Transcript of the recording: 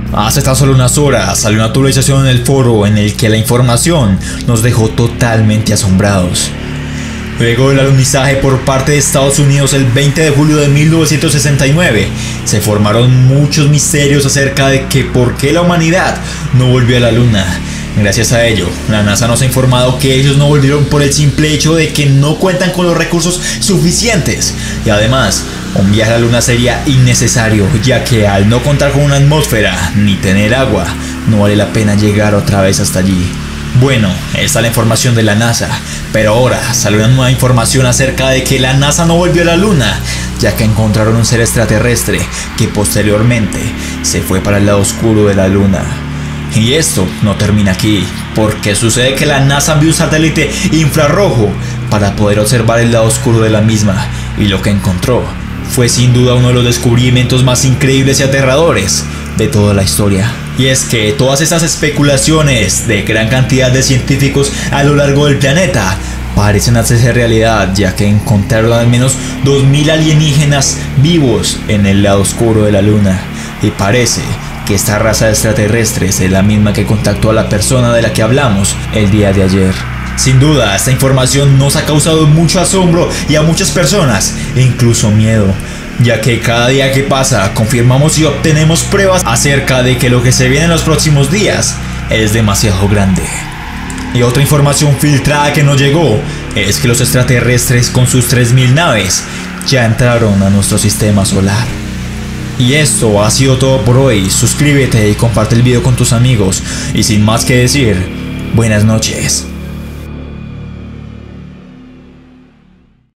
Hace tan solo unas horas salió una actualización en el foro en el que la información nos dejó totalmente asombrados. Luego del alunizaje por parte de Estados Unidos el 20 de julio de 1969, se formaron muchos misterios acerca de que por qué la humanidad no volvió a la Luna. Gracias a ello, la NASA nos ha informado que ellos no volvieron por el simple hecho de que no cuentan con los recursos suficientes. Y además, un viaje a la Luna sería innecesario, ya que al no contar con una atmósfera ni tener agua, no vale la pena llegar otra vez hasta allí. Bueno, esta es la información de la NASA, pero ahora sale una nueva información acerca de que la NASA no volvió a la Luna, ya que encontraron un ser extraterrestre que posteriormente se fue para el lado oscuro de la Luna. Y esto no termina aquí, porque sucede que la NASA envió un satélite infrarrojo para poder observar el lado oscuro de la misma, y lo que encontró fue sin duda uno de los descubrimientos más increíbles y aterradores de toda la historia. Y es que todas estas especulaciones de gran cantidad de científicos a lo largo del planeta parecen hacerse realidad, ya que encontraron al menos 2000 alienígenas vivos en el lado oscuro de la Luna, y parece que esta raza de extraterrestres es la misma que contactó a la persona de la que hablamos el día de ayer. Sin duda, esta información nos ha causado mucho asombro y a muchas personas incluso miedo, ya que cada día que pasa confirmamos y obtenemos pruebas acerca de que lo que se viene en los próximos días es demasiado grande. Y otra información filtrada que nos llegó es que los extraterrestres con sus 3000 naves ya entraron a nuestro sistema solar. Y esto ha sido todo por hoy. Suscríbete y comparte el video con tus amigos. Y sin más que decir, buenas noches.